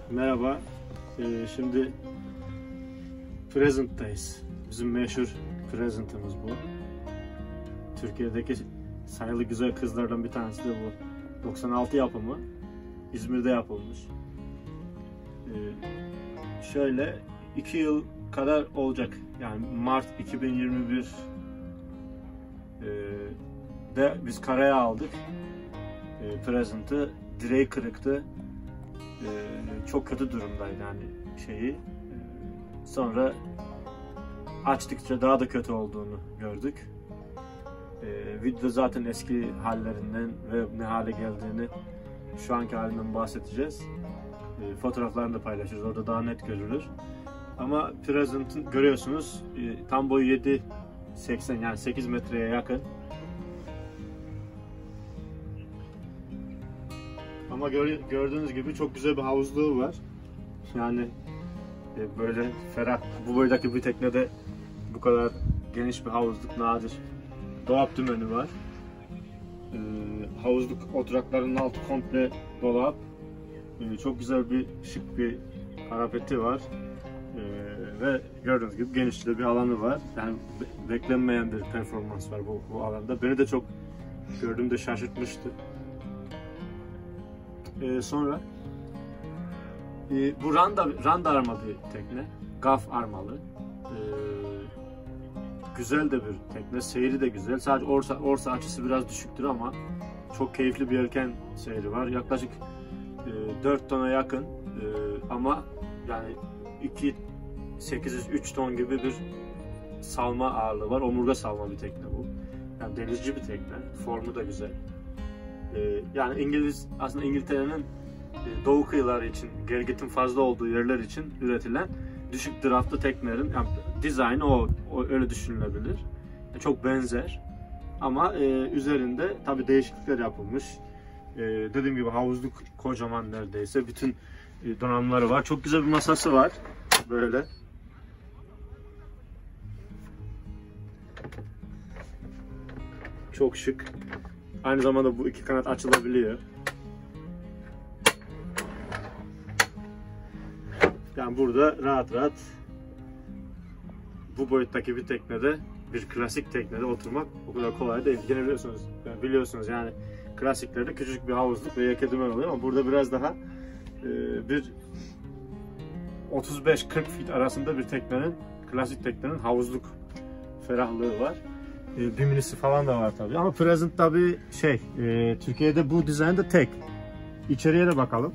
Merhaba. Şimdi Present'tayız. Bizim meşhur Present'ımız bu. Türkiye'deki sayılı güzel kızlardan bir tanesi de bu. 96 yapımı. İzmir'de yapılmış. Şöyle 2 yıl kadar olacak. Yani Mart 2021 de biz karaya aldık. Present'ı. Direği kırıktı. Çok kötü durumdaydı yani şeyi. Sonra açtıkça daha da kötü olduğunu gördük. Video zaten eski hallerinden ve ne hale geldiğini, şu anki halinden bahsedeceğiz. Fotoğraflarını da paylaşırız. Orada daha net görülür. Ama Present'ın görüyorsunuz tam boyu 7.80 yani 8 metreye yakın. Ama gördüğünüz gibi çok güzel bir havuzluğu var. Yani böyle ferah, bu boydaki bir teknede bu kadar geniş bir havuzluk nadir. Dolap dümeni var. Havuzluk oturaklarının altı komple dolap. Çok güzel bir şık bir parapeti var. Ve gördüğünüz gibi genişçe bir alanı var. Yani beklenmeyen bir performans var bu alanda. Beni de çok gördüğümde şaşırtmıştı. Sonra bu randa armalı bir tekne, gaf armalı, güzel de bir tekne, seyri de güzel. Sadece orsa açısı biraz düşüktür ama çok keyifli bir yelken seyri var. Yaklaşık 4 tona yakın ama yani 2.803 ton gibi bir salma ağırlığı var. Omurga salma bir tekne bu. Yani denizci bir tekne, formu da güzel. Yani aslında İngiltere'nin doğu kıyıları için, gelgitin fazla olduğu yerler için üretilen düşük draftlı teknelerin yani dizaynı o öyle düşünülebilir. Çok benzer ama üzerinde tabi değişiklikler yapılmış. Dediğim gibi havuzluk kocaman neredeyse, bütün donanımları var. Çok güzel bir masası var böyle. Çok şık. Aynı zamanda bu iki kanat açılabiliyor. Yani burada rahat rahat bu boyuttaki bir teknede, bir klasik teknede oturmak o kadar kolay değil. Yine biliyorsunuz yani klasiklerde küçük bir havuzluk ve yelken dümen oluyor ama burada biraz daha bir 35-40 feet arasında bir teknenin, klasik teknenin havuzluk ferahlığı var. Bir minisi falan da var tabii ama Present tabii Türkiye'de bu dizaynda tek. İçeriye de bakalım.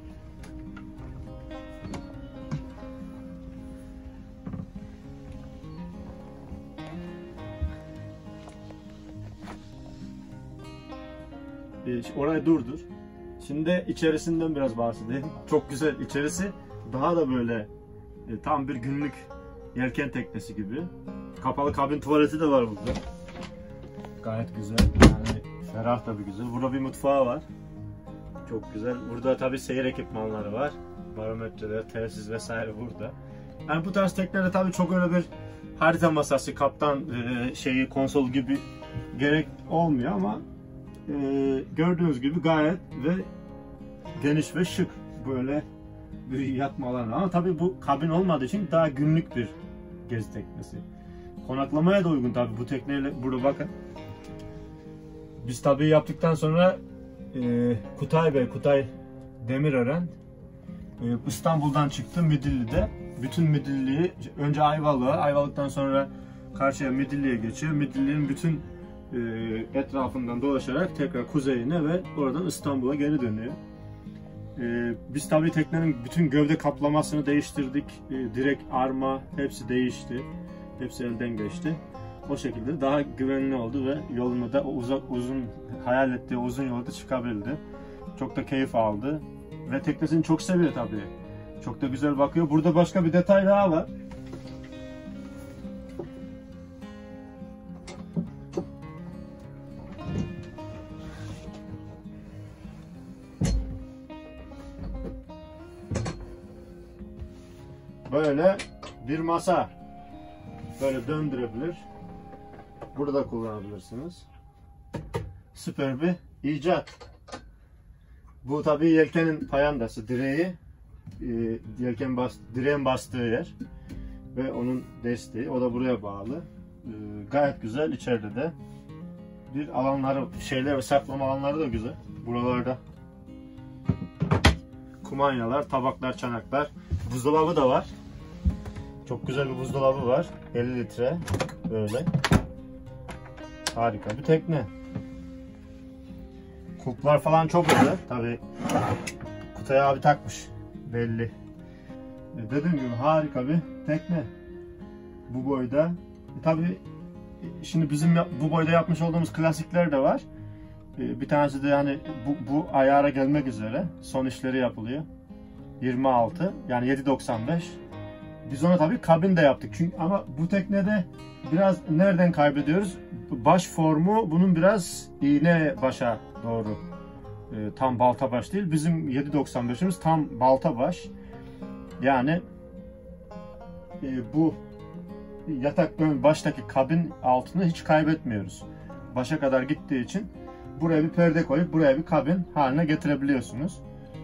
Orayı durdur. Şimdi içerisinden biraz bahsedeyim. Çok güzel içerisi. Daha da böyle tam bir günlük yelken teknesi gibi. Kapalı kabin tuvaleti de var burada. Gayet güzel. Yani ferah tabii güzel. Burada bir mutfağı var. Çok güzel. Burada tabii seyir ekipmanları var. Barometreler, telsiz vesaire burada. Yani bu tarz teknelerde tabii çok öyle bir harita masası, kaptan konsol gibi gerek olmuyor ama gördüğünüz gibi gayet ve geniş ve şık böyle bir yatma alanı. Ama tabii bu kabin olmadığı için daha günlük bir gezi teknesi. Konaklamaya da uygun tabii bu tekneyle. Burada bakın. Biz tabii yaptıktan sonra Kutay Demirören İstanbul'dan çıktı Midilli'de. Bütün Midilli'yi önce Ayvalık'tan sonra karşıya Midilli'ye geçiyor. Midilli'nin bütün etrafından dolaşarak tekrar kuzeyine ve oradan İstanbul'a geri dönüyor. Biz tabii teknenin bütün gövde kaplamasını değiştirdik. Direk, arma hepsi değişti. Hepsi elden geçti. O şekilde daha güvenli oldu ve yolunda da uzun hayal ettiği uzun yolda çıkabildi. Çok da keyif aldı ve teknesini çok seviyor tabii. Çok da güzel bakıyor. Burada başka bir detay daha var. Böyle bir masa. Böyle döndürebilir. Burada kullanabilirsiniz. Süper bir icat. Bu tabii yelkenin payandası, direği. direğin bastığı yer ve onun desteği. O da buraya bağlı. Gayet güzel. İçeride de bir alanları, şeyler ve saklama alanları da güzel. Buralarda kumanyalar, tabaklar, çanaklar. Buzdolabı da var. Çok güzel bir buzdolabı var. 50 litre. Böyle. Harika bir tekne. Kulplar falan çok güzel. Tabii Kutay abi takmış. Belli. Dediğim gibi harika bir tekne. Bu boyda. Tabii şimdi bizim bu boyda yapmış olduğumuz klasikler de var. Bir tanesi de yani bu ayara gelmek üzere. Son işleri yapılıyor. 26 yani 7.95. Biz ona tabii kabin de yaptık. Çünkü ama bu teknede biraz nereden kaybediyoruz? Baş formu bunun biraz iğne başa doğru. Tam balta baş değil. Bizim 7.95'imiz tam balta baş. Yani bu yatak baştaki kabin altını hiç kaybetmiyoruz. Başa kadar gittiği için buraya bir perde koyup buraya bir kabin haline getirebiliyorsunuz.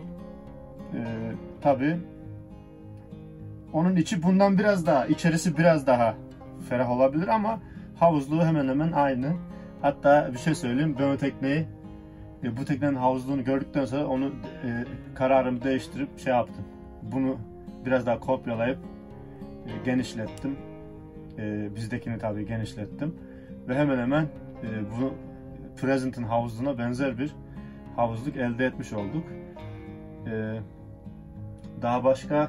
Tabii onun içi bundan biraz daha, içerisi biraz daha ferah olabilir ama havuzluğu hemen hemen aynı. Hatta bir şey söyleyeyim, ben o tekneyi, bu teknenin havuzluğunu gördükten sonra onu kararımı değiştirip şey yaptım. Bunu biraz daha kopyalayıp genişlettim. Bizdekini tabii genişlettim ve hemen hemen bu Present'ın havuzluğuna benzer bir havuzluk elde etmiş olduk. Daha başka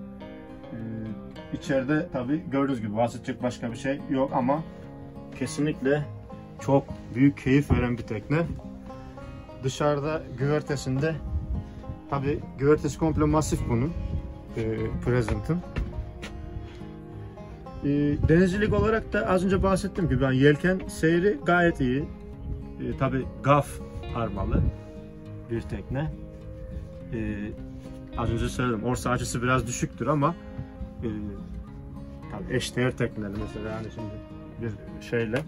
içeride tabii gördüğünüz gibi bahsedecek başka bir şey yok ama kesinlikle çok büyük keyif veren bir tekne. Dışarıda güvertesinde tabii güvertesi komple masif bunun, Present'ın. Denizcilik olarak da az önce bahsettiğim gibi yani yelken seyri gayet iyi. Tabii gaf armalı bir tekne. Az önce söyledim, orsa açısı biraz düşüktür ama tabii eşdeğer tekneler mesela yani şimdi bir şeyle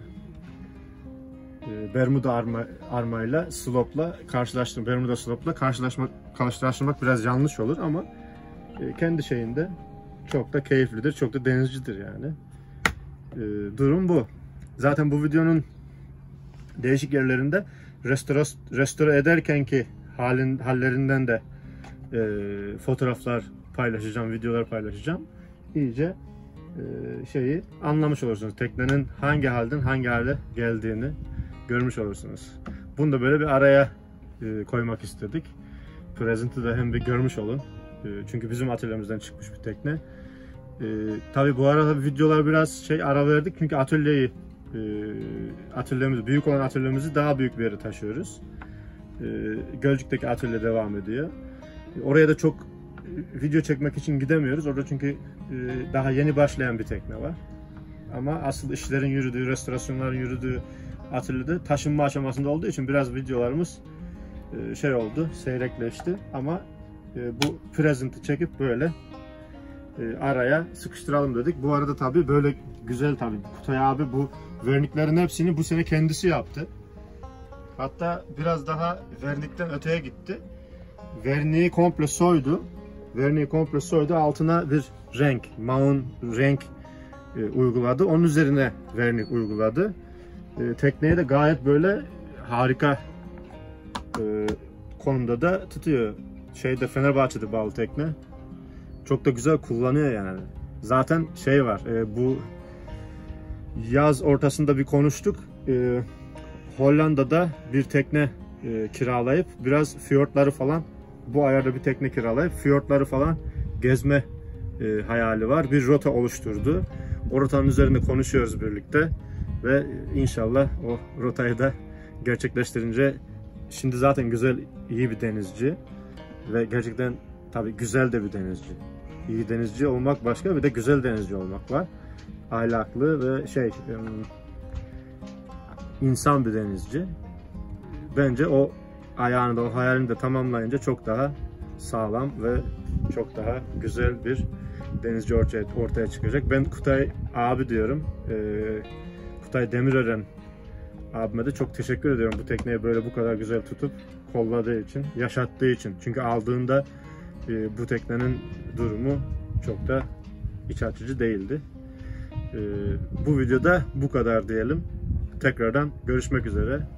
Bermuda armayla slopla karşılaştırmak biraz yanlış olur ama kendi şeyinde çok da keyiflidir, çok da denizcidir yani. Durum bu. Zaten bu videonun değişik yerlerinde restore ederkenki hallerinden de fotoğraflar paylaşacağım, videolar paylaşacağım. İyice şeyi anlamış olursunuz. Teknenin hangi halden hangi hale geldiğini görmüş olursunuz. Bunu da böyle bir araya koymak istedik. Present'ı da hem bir görmüş olun. Çünkü bizim atölyemizden çıkmış bir tekne. Tabii bu arada videolar biraz ara verdik çünkü atölyemizi, büyük olan atölyemizi daha büyük bir yere taşıyoruz. Gölcük'teki atölye devam ediyor. Oraya da çok video çekmek için gidemiyoruz. Orada çünkü daha yeni başlayan bir tekne var. Ama asıl işlerin yürüdüğü, restorasyonların yürüdüğü atölyede taşınma aşamasında olduğu için biraz videolarımız şey oldu, seyrekleşti. Ama bu Present'ı çekip böyle araya sıkıştıralım dedik. Bu arada tabii böyle güzel tabii. Kutay abi bu verniklerin hepsini bu sene kendisi yaptı. Hatta biraz daha vernikten öteye gitti. Verniği komple soydu. Altına bir renk, maun renk uyguladı. Onun üzerine vernik uyguladı. Tekneyi de gayet böyle harika konumda da tutuyor. Fenerbahçe'de bağlı tekne. Çok da güzel kullanıyor yani. Zaten şey var, bu yaz ortasında bir konuştuk. Hollanda'da bir tekne kiralayıp biraz fiyortları falan, bu ayarda bir tekne kiralayıp fiyortları falan gezme hayali var. Bir rota oluşturdu. O rotanın üzerinde konuşuyoruz birlikte ve inşallah o rotayı da gerçekleştirince, şimdi zaten güzel, iyi bir denizci ve gerçekten tabii güzel de bir denizci. İyi denizci olmak başka, bir de güzel denizci olmak var. Ahlaklı ve insan bir denizci. Bence o ayağını da, o hayalini de tamamlayınca çok daha sağlam ve çok daha güzel bir denizci ortaya çıkacak. Ben Kutay abi diyorum. Kutay Demirören abime de çok teşekkür ediyorum bu tekneyi böyle bu kadar güzel tutup kolladığı için, yaşattığı için. Çünkü aldığında bu teknenin durumu çok da iç açıcı değildi. Bu videoda bu kadar diyelim. Tekrardan görüşmek üzere.